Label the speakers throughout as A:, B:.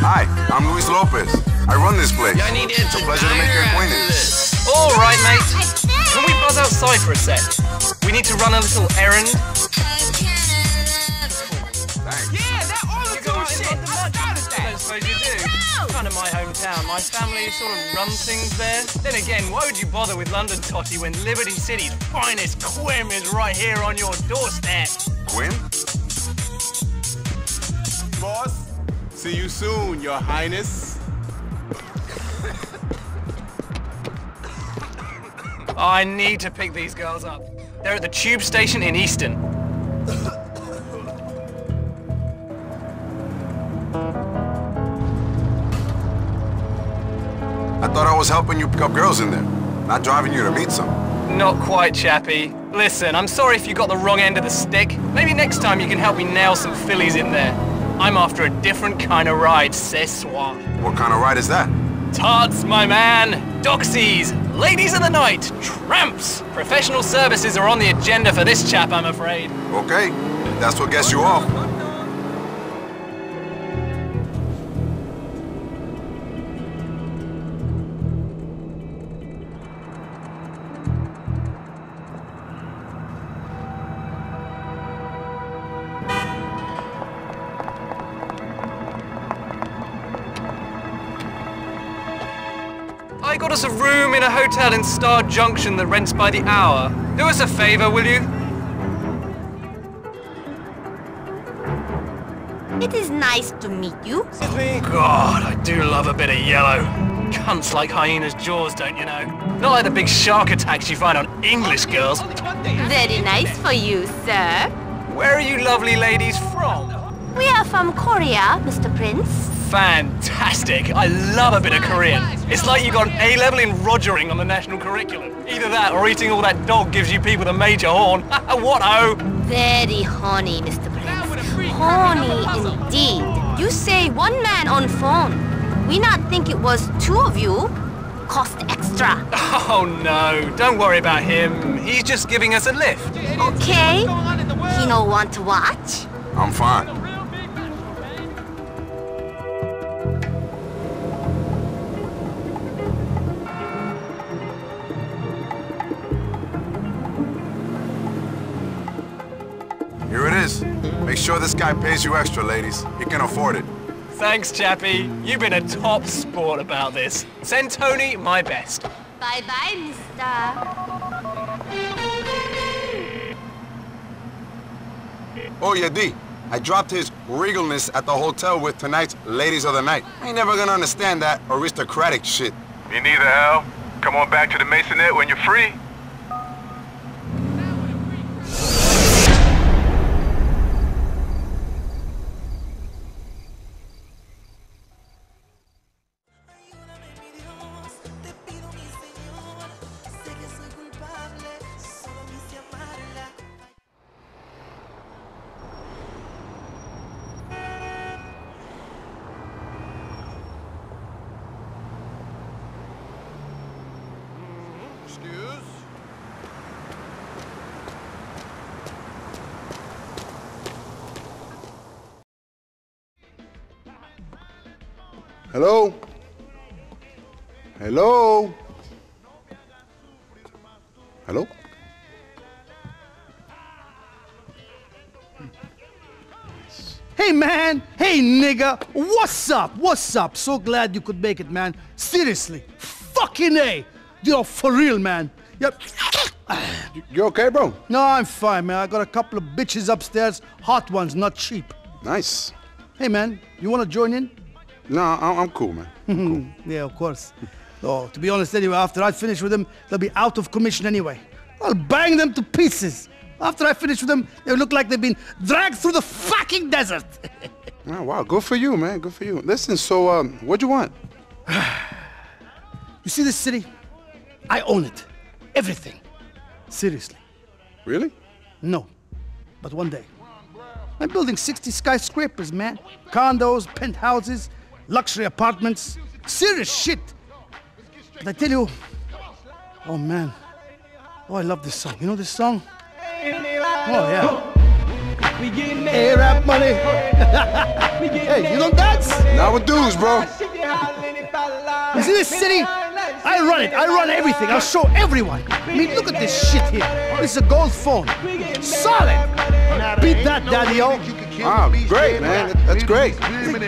A: Hi, I'm Luis Lopez. I run this place. It's a pleasure to make your acquaintance.
B: All right, mate. Can we buzz outside for a sec? We need to run a little errand.
A: Thanks.
C: Yeah, that Oracle shit! I started
B: I
C: that!
B: don't suppose you do. It's kind of my hometown. My family sort of run things there. Then again, why would you bother with London, Totty, when Liberty City's finest quim is right here on your doorstep?
A: Quinn?
D: Boss, see you soon, Your Highness.
B: I need to pick these girls up. They're at the tube station in Easton.
A: I thought I was helping you pick up girls in there, not driving you to meet some.
B: Not quite, chappie. Listen, I'm sorry if you got the wrong end of the stick. Maybe next time you can help me nail some fillies in there. I'm after a different kind of ride, c'est soir.
A: What kind of ride is that?
B: Tarts, my man. Doxies. Ladies of the night. Tramps. Professional services are on the agenda for this chap, I'm afraid.
A: Okay, that's what gets you off.
B: I got us a room in a hotel in Star Junction that rents by the hour. Do us a favor, will you?
E: It is nice to meet you.
B: God, I do love a bit of yellow. Cunts like hyenas' jaws, don't you know? Not like the big shark attacks you find on English girls.
E: Very nice for you, sir.
B: Where are you lovely ladies from?
E: We are from Korea, Mr. Prince.
B: Fantastic. I love a bit of Korean. It's like you got an A-level in Rogering on the national curriculum. Either that or eating all that dog gives you people the major horn. What ho?
E: Very horny, Mr. Prince. Horny indeed. You say one man on phone. We not think it was two of you. Cost extra.
B: Oh no, don't worry about him. He's just giving us a lift.
E: Okay. He no want to watch?
A: I'm fine. Here it is. Make sure this guy pays you extra, ladies. He can afford it.
B: Thanks, chappie. You've been a top sport about this. Send Tony my best.
E: Bye-bye, mister.
A: Oh, yeah, D. I dropped his regalness at the hotel with tonight's ladies of the night. I ain't never gonna understand that aristocratic shit.
F: Me neither, Hal. Come on back to the Masonette when you're free.
A: Hello? Hello? Hello?
G: Hey man, hey nigga, what's up? What's up? So glad you could make it, man. Seriously, fucking A. Yo, for real, man. Yep.
A: You okay, bro?
G: No, I'm fine, man. I got a couple of bitches upstairs, hot ones, not cheap.
A: Nice.
G: Hey man, you wanna join in?
A: No, I'm cool, man. Cool.
G: Yeah, of course. Oh, to be honest, anyway, after I finish with them, they'll be out of commission anyway. I'll bang them to pieces. After I finish with them, they look like they've been dragged through the fucking desert.
A: Oh, wow, good for you, man. Good for you. Listen, so, what'd you want?
G: You see this city? I own it. Everything. Seriously.
A: Really?
G: No. But one day. I'm building 60 skyscrapers, man. Condos, penthouses, luxury apartments. Serious shit. But I tell you, oh man. Oh, I love this song. You know this song? Oh, yeah.
C: We getting
G: Hey, rap money. Hey, you don't dance?
A: Now with dudes, bro.
G: You see this city? I run it. I run everything. I'll show everyone. I mean, look at this shit here. This is a gold phone. Solid. Beat that, Daddy-o.
A: Wow, great, man. That's great.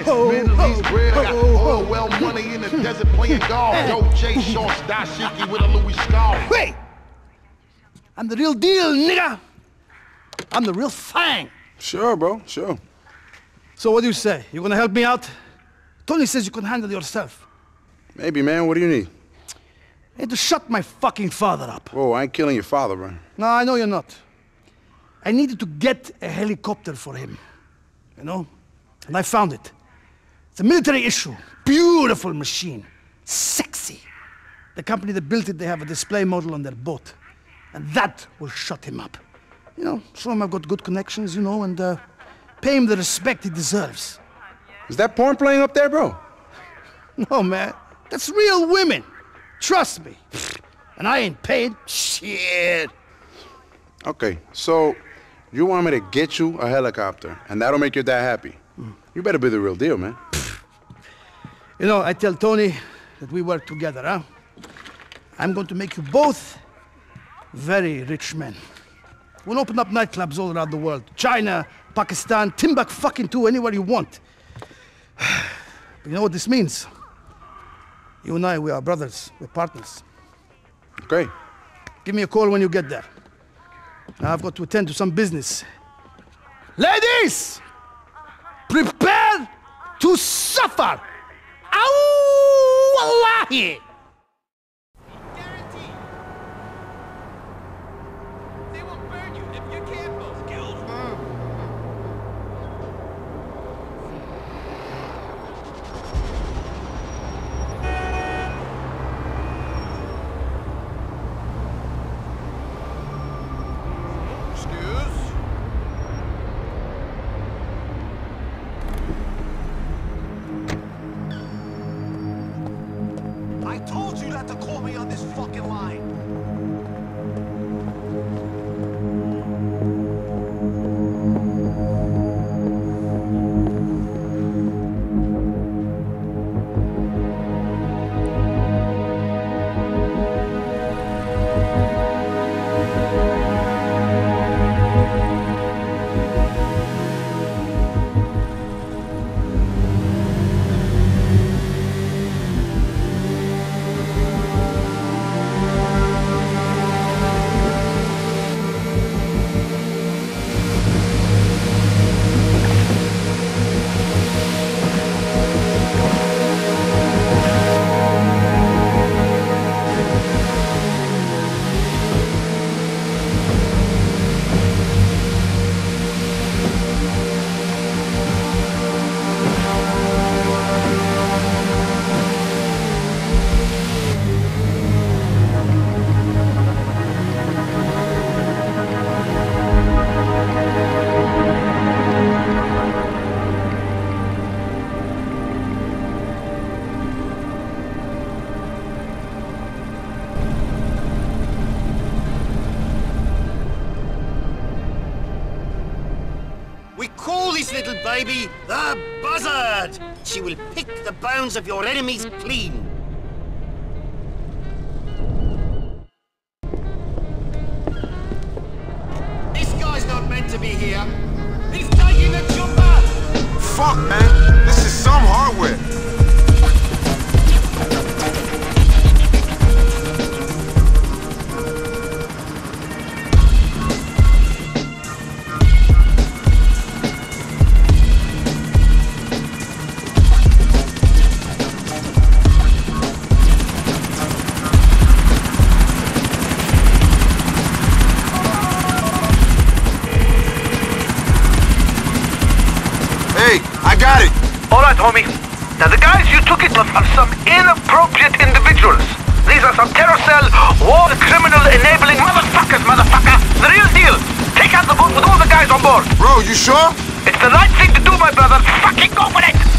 H: Well, money in the desert playing golf. Yo, Jay Shorts, dashiki with a Louis scarf.
G: Wait! I'm the real deal, nigga. I'm the real thing.
A: Sure, bro, sure.
G: So what do you say? You gonna help me out? Tony says you can handle yourself.
A: Maybe, man. What do you need?
G: I had to shut my fucking father up.
A: Whoa, I ain't killing your father, bro.
G: No, I know you're not. I needed to get a helicopter for him. You know? And I found it. It's a military issue. Beautiful machine. Sexy. The company that built it, they have a display model on their boat. And that will shut him up. You know, show him I've got good connections, you know, and pay him the respect he deserves.
A: Is that porn playing up there, bro?
G: No, man. That's real women. Trust me. And I ain't paid shit.
A: Okay, so you want me to get you a helicopter, and that'll make your dad happy. You better be the real deal, man.
G: You know, I tell Tony that we work together, huh? I'm going to make you both very rich men. We'll open up nightclubs all around the world. China, Pakistan, Timbuktu, anywhere you want. But you know what this means? You and I, we are brothers. We're partners.
A: Okay.
G: Give me a call when you get there. Now I've got to attend to some business. Ladies! Prepare to suffer! Ow! Wallahi!
C: They will burn you if you're careful.
H: I told you not to call me on this fucking line.
I: We call this little baby the Buzzard. She will pick the bones of your enemies clean. This guy's not meant to be here. He's taking the jumper.
A: Fuck, man. This is some hardware. Hey, I got it.
F: All right, homie. Now, the guys you took it from are some inappropriate individuals. These are some terror cell, war criminal enabling motherfuckers, motherfucker. The real deal. Take out the boat with all the guys on board.
A: Bro, you sure?
F: It's the right thing to do, my brother. Fucking go for it.